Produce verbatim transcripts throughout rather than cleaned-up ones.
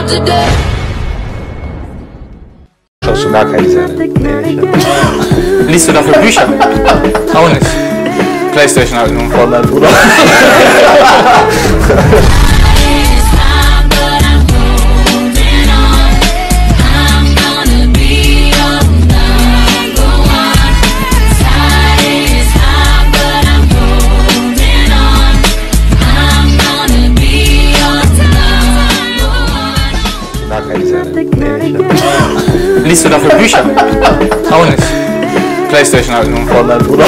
Schaust du gar keine Serie? Nee, nicht. Liest du dafür Bücher? Auch nicht. Playstation halt nur. Online, Bruder. Gar keine Serie? Nee, nicht. Liest du dafür Bücher? Auch nicht. Playstation halt nur. Online, Bruder.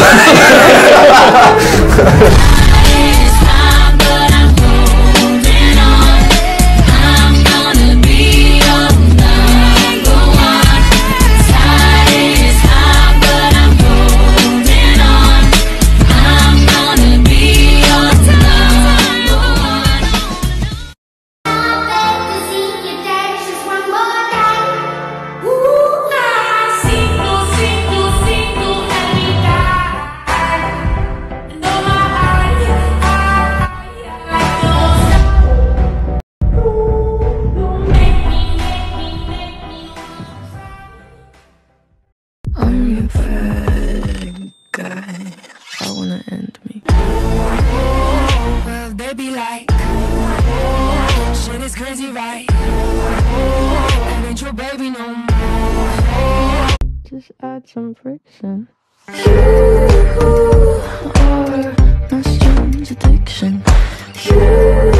I'm your bad guy. I wanna end me. Well, they be like, shit is crazy, right? That ain't your baby no more. Just add some friction. You are my strange addiction. You